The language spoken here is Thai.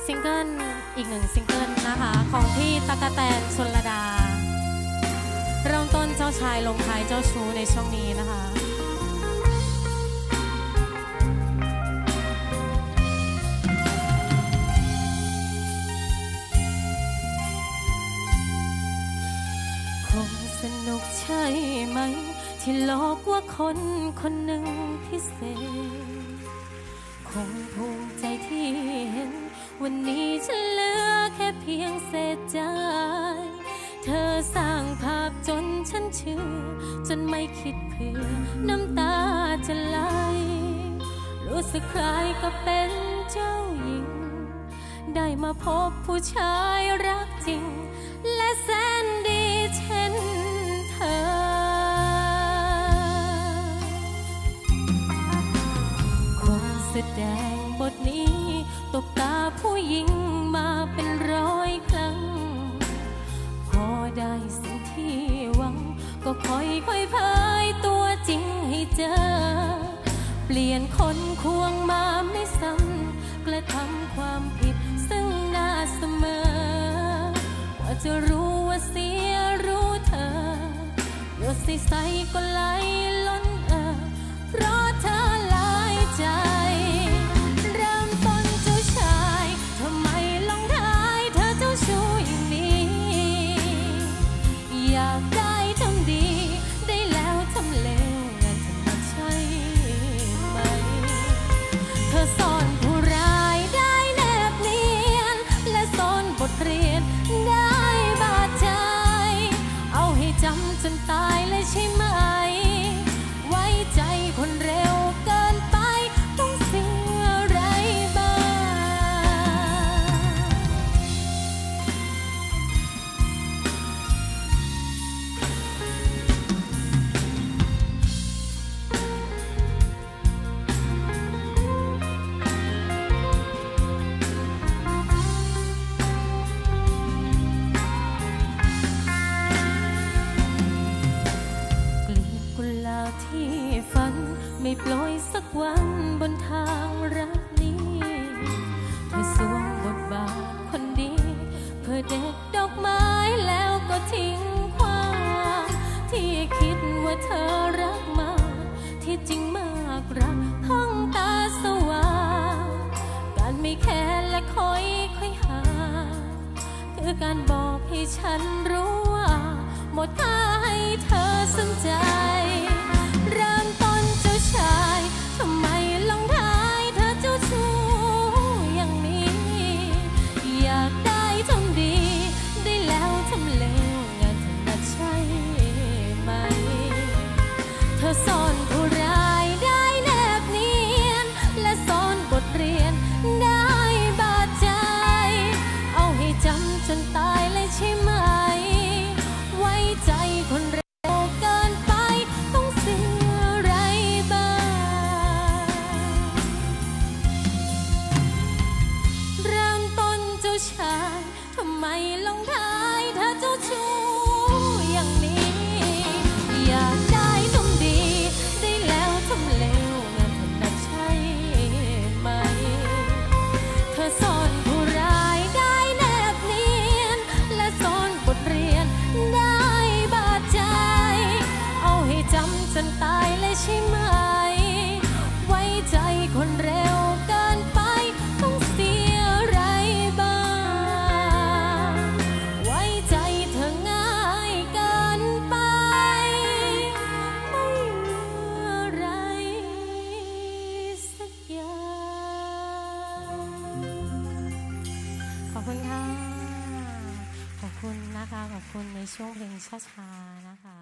ซิงเกิลอีกหนึ่งซิงเกิลนะคะของพี่ตั๊กแตนชลดาเริ่มต้นเจ้าชายลงท้ายเจ้าชู้ในช่วงนี้นะคะคงสนุกใช่ไหมที่โลกว่าคนคนหนึ่งพิเศษคงภูมิใจที่เห็นวันนี้ฉันเหลือแค่เพียงเศษใจเธอสร้างภาพจนฉันเชื่อจนไม่คิดเพื่อน้ำตาจะไหลรู้สึกคล้ายกับเป็นเจ้าหญิงได้มาพบผู้ชายรักจริงและแสนดีเช่นเธอคงแสดงบทนี้ตบตาผู้หญิงมาเป็นร้อยครั้งพอได้สิ่งที่หวังก็ค่อยเผยตัวจริงให้เจอเปลี่ยนคนควงมาไม่ซ้ำกระทำความผิดซึ่งหน้าเสมอกว่าจะรู้ว่าเสียรู้เธอหยดใสๆก็ไหลล้นเพราะเธอหลายใจเริ่มต้นเจ้าชายทำไมลงท้ายเธอเจ้าชู้อย่างนี้อยากได้ทำดีได้แล้วทำเลวงั้นทำไมใช่ไหมเธอซ่อนผู้ร้ายได้แนบเนียนและซ่อนบทเรียนได้บาดใจเอาให้จำจนตายเลยใช่ไหมไว้ใจคนเร็วเกินไปต้องเสียอะไรบ้างที่ฝันไม่ปล่อยสักวันบนทางรักนี้เธอสวมบทบาทคนดีเพื่อเด็ดดอกไม้แล้วก็ทิ้งความที่คิดว่าเธอรักมากที่จริงมากรักห้องตาสว่างการไม่แค่และค่อยหาคือการบอกให้ฉันรู้ว่าหมดท่าให้เธอสนใจเริ่มต้นเจ้าชายทำไมลงท้ายเธอเจ้าชู้อย่างนี้อยากได้ทำดีได้แล้วทำเลวงานถนัดใช่ไหมเธอซ่อนผู้ร้ายได้แนบเนียนและซ่อนบทเรียนได้บาดใจเอาให้จำจนตายเลยใช่ไหมไว้ใจคนเร็วเกินไปต้องเสียอะไรบ้างเริ่มต้นเจ้าชายทำไมลงท้ายเธอเจ้าชู้อย่างนี้อยากได้ทำดีได้แล้วทำเลวงานถนัดใช่ไหมเธอซ่อนผู้ร้ายได้แนบเนียนและซ่อนบทเรียนได้บาดใจเอาให้จำจนตายเลยใช่ไหมไว้ใจคนเร็วเกินไปต้องเสียอะไรบ้างไว้ใจเธอง่ายเกินไปไม่เหลืออะไรสักอย่างขอบคุณค่ะขอบคุณนะคะขอบคุณในช่วงเพลงช้าๆนะคะ